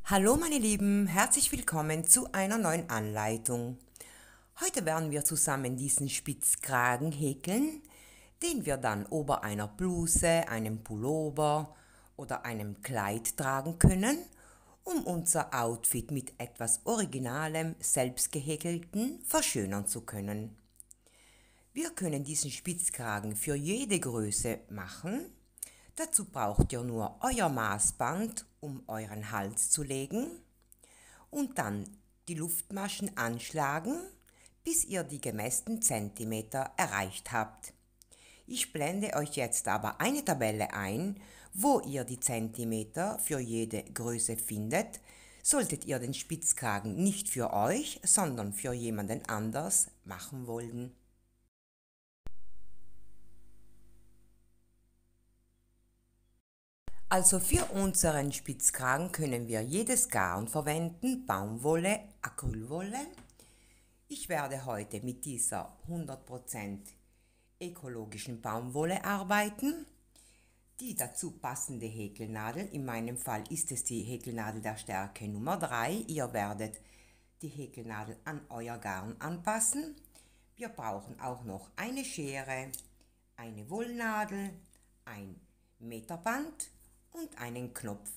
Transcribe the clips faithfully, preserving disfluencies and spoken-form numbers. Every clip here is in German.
Hallo meine Lieben, herzlich willkommen zu einer neuen Anleitung. Heute werden wir zusammen diesen Spitzkragen häkeln, den wir dann ober einer Bluse, einem Pullover oder einem Kleid tragen können, um unser Outfit mit etwas Originalem, selbstgehäkelten verschönern zu können. Wir können diesen Spitzkragen für jede Größe machen. Dazu braucht ihr nur euer Maßband, um euren Hals zu legen, und dann die Luftmaschen anschlagen, bis ihr die gemessten Zentimeter erreicht habt. Ich blende euch jetzt aber eine Tabelle ein, wo ihr die Zentimeter für jede Größe findet, solltet ihr den Spitzkragen nicht für euch, sondern für jemanden anders machen wollen. Also für unseren Spitzkragen können wir jedes Garn verwenden, Baumwolle, Acrylwolle. Ich werde heute mit dieser hundert Prozent ökologischen Baumwolle arbeiten. Die dazu passende Häkelnadel, in meinem Fall ist es die Häkelnadel der Stärke Nummer drei. Ihr werdet die Häkelnadel an euer Garn anpassen. Wir brauchen auch noch eine Schere, eine Wollnadel, ein Meterband und einen Knopf.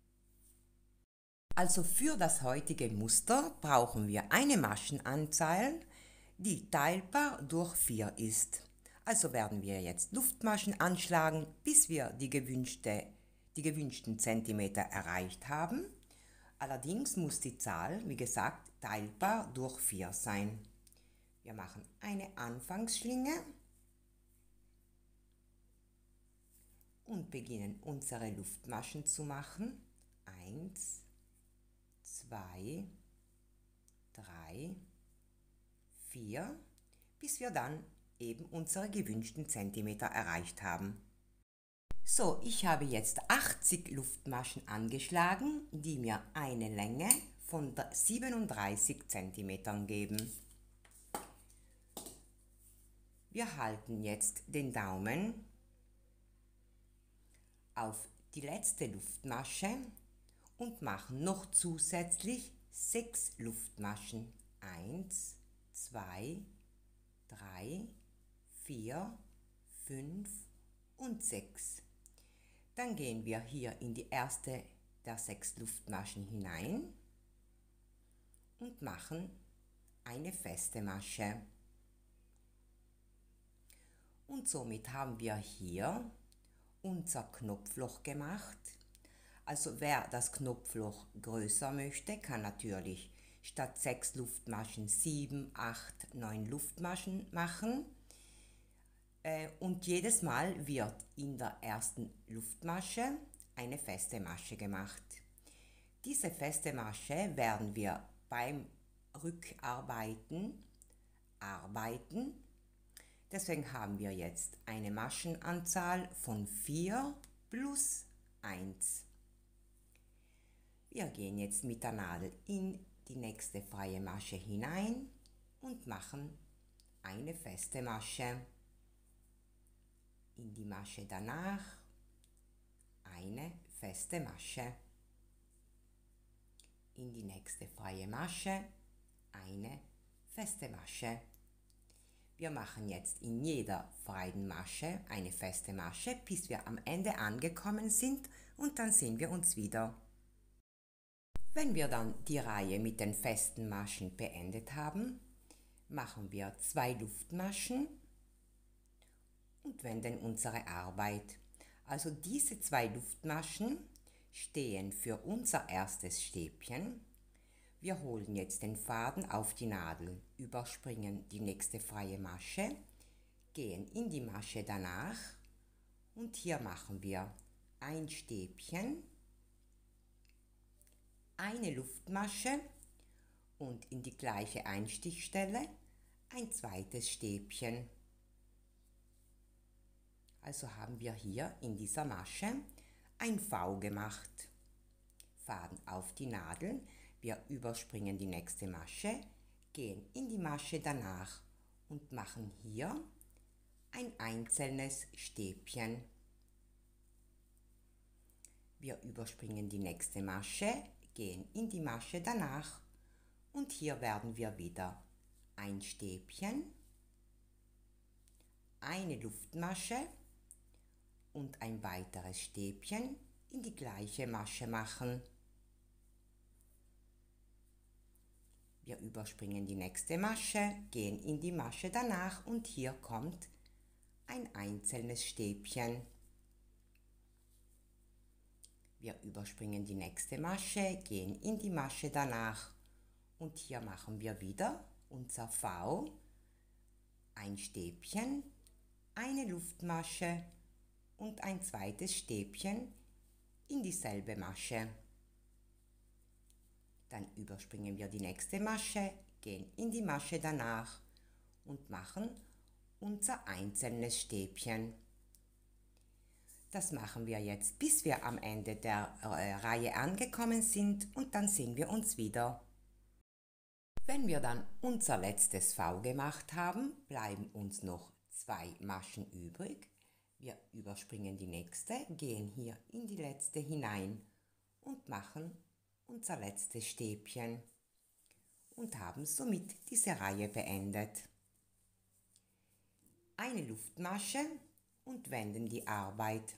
Also für das heutige Muster brauchen wir eine Maschenanzahl, die teilbar durch vier ist. Also werden wir jetzt Luftmaschen anschlagen, bis wir die, gewünschte, die gewünschten Zentimeter erreicht haben. Allerdings muss die Zahl, wie gesagt, teilbar durch vier sein. Wir machen eine Anfangsschlinge und beginnen unsere Luftmaschen zu machen. Eins, zwei, drei, vier, bis wir dann eben unsere gewünschten Zentimeter erreicht haben. So, ich habe jetzt achtzig Luftmaschen angeschlagen, die mir eine Länge von siebenunddreißig Zentimetern geben. Wir halten jetzt den Daumen auf die letzte Luftmasche und machen noch zusätzlich sechs Luftmaschen. eins, zwei, drei, vier, fünf und sechs. Dann gehen wir hier in die erste der sechs Luftmaschen hinein und machen eine feste Masche. Und somit haben wir hier unser Knopfloch gemacht. Also wer das Knopfloch größer möchte, kann natürlich statt sechs Luftmaschen sieben, acht, neun Luftmaschen machen. Und jedes Mal wird in der ersten Luftmasche eine feste Masche gemacht. Diese feste Masche werden wir beim Rückarbeiten arbeiten. Deswegen haben wir jetzt eine Maschenanzahl von vier plus eins. Wir gehen jetzt mit der Nadel in die nächste freie Masche hinein und machen eine feste Masche. In die Masche danach eine feste Masche. In die nächste freie Masche eine feste Masche. Wir machen jetzt in jeder freien Masche eine feste Masche, bis wir am Ende angekommen sind, und dann sehen wir uns wieder. Wenn wir dann die Reihe mit den festen Maschen beendet haben, machen wir zwei Luftmaschen und wenden unsere Arbeit. Also diese zwei Luftmaschen stehen für unser erstes Stäbchen. Wir holen jetzt den Faden auf die Nadel, überspringen die nächste freie Masche, gehen in die Masche danach und hier machen wir ein Stäbchen, eine Luftmasche und in die gleiche Einstichstelle ein zweites Stäbchen. Also haben wir hier in dieser Masche ein V gemacht. Faden auf die Nadel, wir überspringen die nächste Masche, gehen in die Masche danach und machen hier ein einzelnes Stäbchen. Wir überspringen die nächste Masche, gehen in die Masche danach und hier werden wir wieder ein Stäbchen, eine Luftmasche und ein weiteres Stäbchen in die gleiche Masche machen. Wir überspringen die nächste Masche, gehen in die Masche danach und hier kommt ein einzelnes Stäbchen. Wir überspringen die nächste Masche, gehen in die Masche danach und hier machen wir wieder unser V, ein Stäbchen, eine Luftmasche und ein zweites Stäbchen in dieselbe Masche. Dann überspringen wir die nächste Masche, gehen in die Masche danach und machen unser einzelnes Stäbchen. Das machen wir jetzt, bis wir am Ende der äh, Reihe angekommen sind und dann sehen wir uns wieder. Wenn wir dann unser letztes V gemacht haben, bleiben uns noch zwei Maschen übrig. Wir überspringen die nächste, gehen hier in die letzte hinein und machen unser letztes Stäbchen und haben somit diese Reihe beendet. Eine Luftmasche und wenden die Arbeit.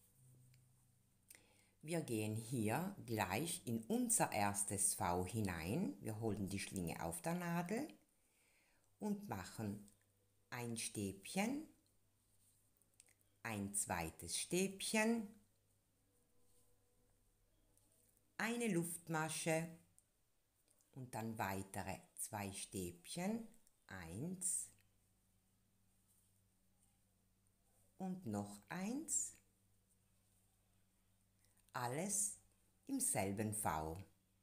Wir gehen hier gleich in unser erstes V hinein. Wir holen die Schlinge auf der Nadel und machen ein Stäbchen, ein zweites Stäbchen, eine Luftmasche und dann weitere zwei Stäbchen, eins und noch eins, alles im selben V.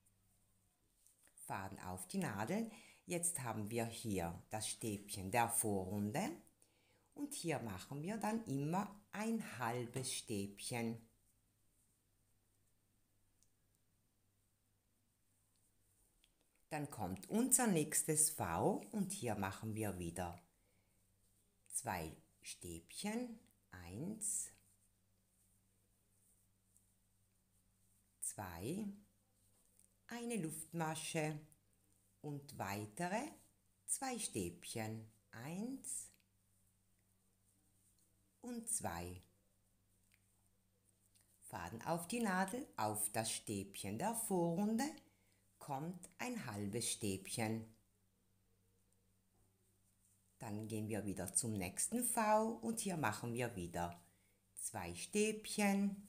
Faden auf die Nadel. Jetzt haben wir hier das Stäbchen der Vorrunde und hier machen wir dann immer ein halbes Stäbchen. Dann kommt unser nächstes V und hier machen wir wieder zwei Stäbchen, eins, zwei, eine Luftmasche und weitere zwei Stäbchen, eins und zwei. Faden auf die Nadel, auf das Stäbchen der Vorrunde kommt ein halbes Stäbchen. Dann gehen wir wieder zum nächsten V und hier machen wir wieder zwei Stäbchen,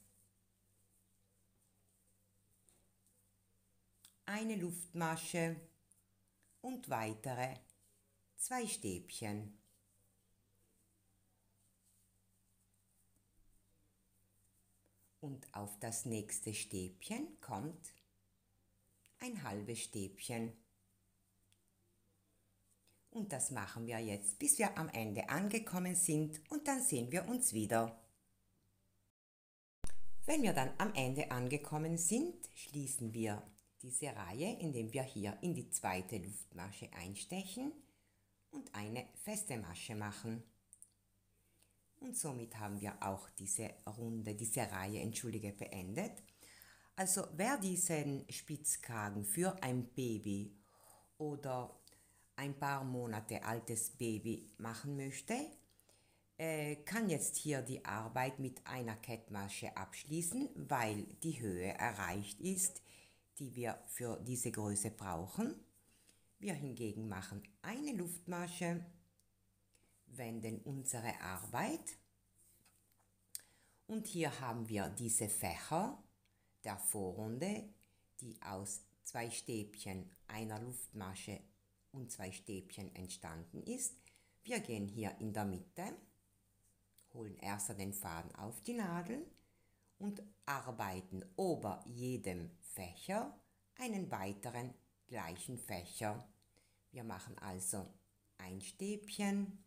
eine Luftmasche und weitere zwei Stäbchen. Und auf das nächste Stäbchen kommt ein halbes Stäbchen. Und das machen wir jetzt, bis wir am Ende angekommen sind und dann sehen wir uns wieder. Wenn wir dann am Ende angekommen sind, schließen wir diese Reihe, indem wir hier in die zweite Luftmasche einstechen und eine feste Masche machen. Und somit haben wir auch diese Runde, diese Reihe, entschuldige, beendet. Also wer diesen Spitzkragen für ein Baby oder ein paar Monate altes Baby machen möchte, äh, kann jetzt hier die Arbeit mit einer Kettmasche abschließen, weil die Höhe erreicht ist, die wir für diese Größe brauchen. Wir hingegen machen eine Luftmasche, wenden unsere Arbeit und hier haben wir diese Fächer der Vorrunde, die aus zwei Stäbchen, einer Luftmasche und zwei Stäbchen entstanden ist. Wir gehen hier in der Mitte, holen erst den Faden auf die Nadel und arbeiten ober jedem Fächer einen weiteren gleichen Fächer. Wir machen also ein Stäbchen,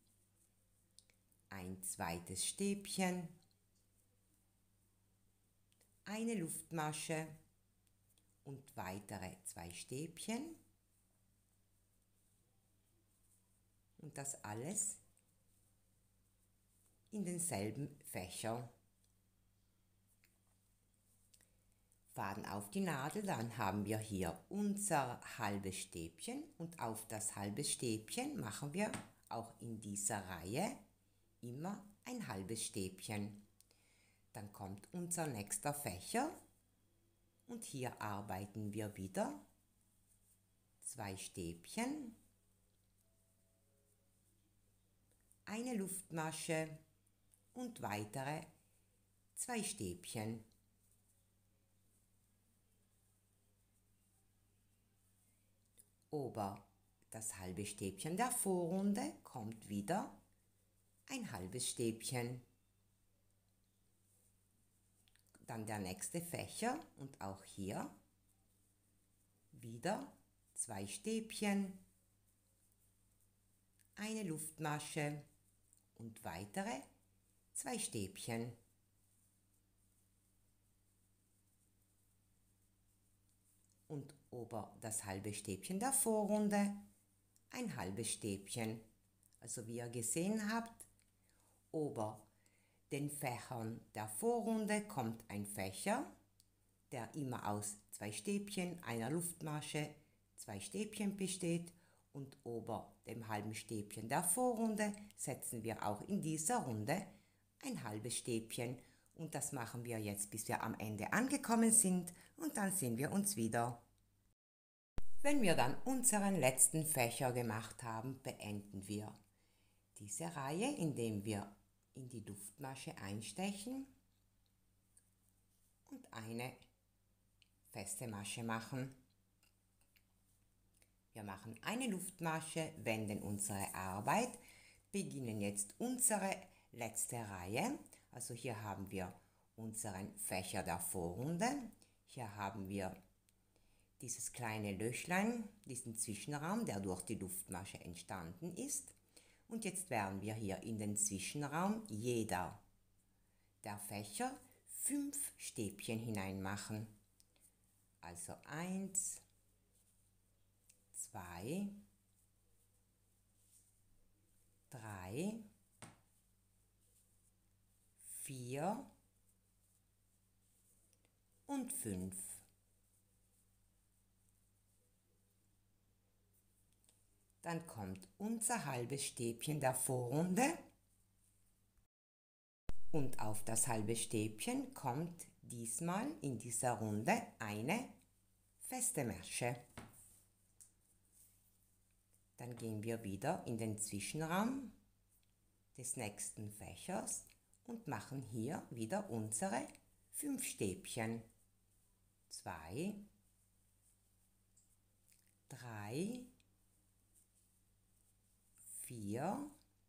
ein zweites Stäbchen, eine Luftmasche und weitere zwei Stäbchen und das alles in denselben Fächer. Faden auf die Nadel, dann haben wir hier unser halbes Stäbchen und auf das halbe Stäbchen machen wir auch in dieser Reihe immer ein halbes Stäbchen. Dann kommt unser nächster Fächer und hier arbeiten wir wieder zwei Stäbchen, eine Luftmasche und weitere zwei Stäbchen. Ober das halbe Stäbchen der Vorrunde kommt wieder ein halbes Stäbchen. Dann der nächste Fächer und auch hier wieder zwei Stäbchen, eine Luftmasche und weitere zwei Stäbchen. Und ober das halbe Stäbchen der Vorrunde ein halbes Stäbchen. Also wie ihr gesehen habt, ober den Fächern der Vorrunde kommt ein Fächer, der immer aus zwei Stäbchen, einer Luftmasche, zwei Stäbchen besteht, und ober dem halben Stäbchen der Vorrunde setzen wir auch in dieser Runde ein halbes Stäbchen. Und das machen wir jetzt, bis wir am Ende angekommen sind, und dann sehen wir uns wieder. Wenn wir dann unseren letzten Fächer gemacht haben, beenden wir diese Reihe, indem wir in die Luftmasche einstechen und eine feste Masche machen. Wir machen eine Luftmasche, wenden unsere Arbeit, beginnen jetzt unsere letzte Reihe. Also hier haben wir unseren Fächer der Vorrunde, hier haben wir dieses kleine Löchlein, diesen Zwischenraum, der durch die Luftmasche entstanden ist. Und jetzt werden wir hier in den Zwischenraum jeder der Fächer fünf Stäbchen hineinmachen. Also eins, zwei, drei, vier und fünf. Dann kommt unser halbes Stäbchen der Vorrunde und auf das halbe Stäbchen kommt diesmal in dieser Runde eine feste Masche. Dann gehen wir wieder in den Zwischenraum des nächsten Fächers und machen hier wieder unsere fünf Stäbchen. Zwei, drei, vier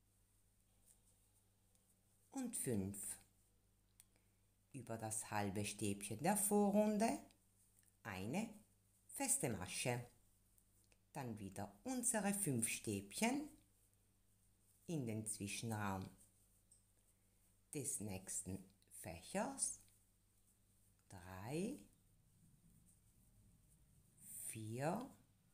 und fünf. Über das halbe Stäbchen der Vorrunde eine feste Masche. Dann wieder unsere fünf Stäbchen in den Zwischenraum des nächsten Fächers. Drei, vier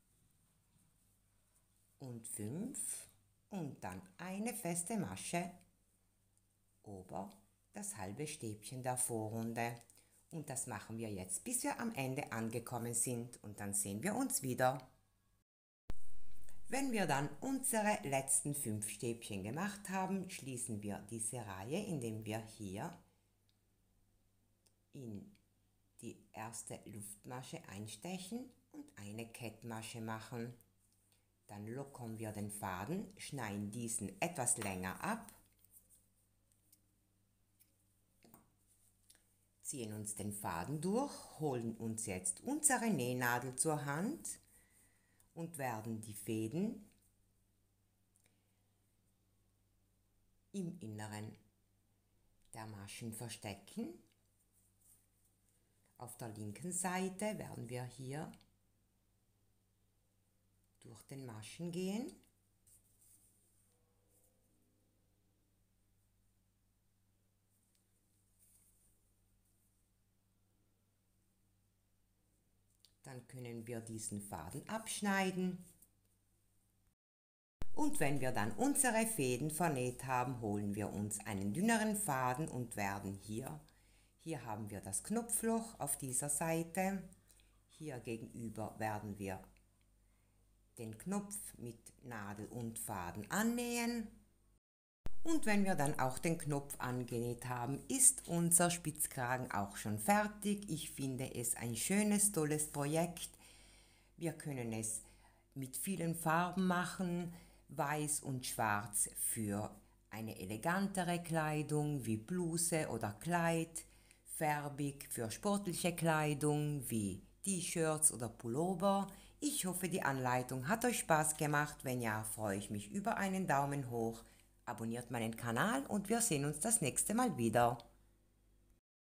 und fünf. Und dann eine feste Masche ober das halbe Stäbchen der Vorrunde. Und das machen wir jetzt, bis wir am Ende angekommen sind, und dann sehen wir uns wieder. Wenn wir dann unsere letzten fünf Stäbchen gemacht haben, schließen wir diese Reihe, indem wir hier in die erste Luftmasche einstechen und eine Kettmasche machen. Dann lockern wir den Faden, schneiden diesen etwas länger ab, ziehen uns den Faden durch, holen uns jetzt unsere Nähnadel zur Hand und werden die Fäden im Inneren der Maschen verstecken. Auf der linken Seite werden wir hier durch den Maschen gehen. Dann können wir diesen Faden abschneiden. Und wenn wir dann unsere Fäden vernäht haben, holen wir uns einen dünneren Faden und werden hier Hier haben wir das Knopfloch auf dieser Seite. Hier gegenüber werden wir den Knopf mit Nadel und Faden annähen. Und wenn wir dann auch den Knopf angenäht haben, ist unser Spitzkragen auch schon fertig. Ich finde es ein schönes, tolles Projekt. Wir können es mit vielen Farben machen, weiß und schwarz für eine elegantere Kleidung wie Bluse oder Kleid, färbig für sportliche Kleidung wie T-Shirts oder Pullover. Ich hoffe, die Anleitung hat euch Spaß gemacht. Wenn ja, freue ich mich über einen Daumen hoch. Abonniert meinen Kanal und wir sehen uns das nächste Mal wieder.